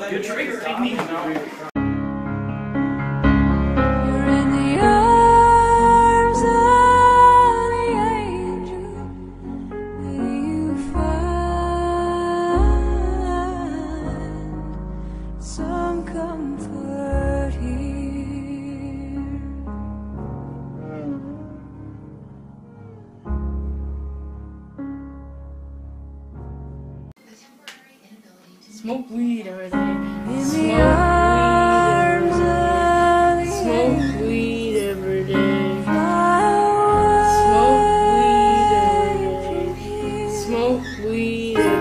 Good trigger technique. You're in the arms of the angel. May you find some comfort here. Smoke weed every day. In the arms of the Smoke angel. weed every day. Fly Smoke weed away every day. from here. Smoke weed.